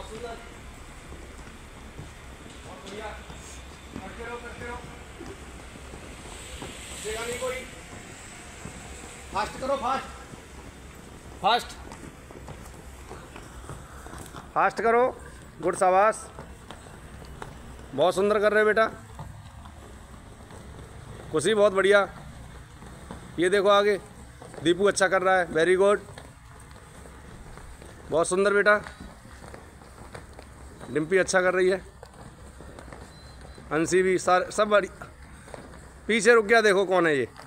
सुंदर, बहुत बढ़िया, करते रहो करते रहो, देगा नहीं कोई। फास्ट करो, फास्ट फास्ट फास्ट करो। गुड, शाबाश, बहुत सुंदर कर रहे हो बेटा। खुशी, बहुत बढ़िया। ये देखो आगे, दीपू अच्छा कर रहा है, वेरी गुड, बहुत सुंदर बेटा। डिम्पी अच्छा कर रही है, अंशी भी, सब बड़ी। पीछे रुक गया, देखो कौन है ये।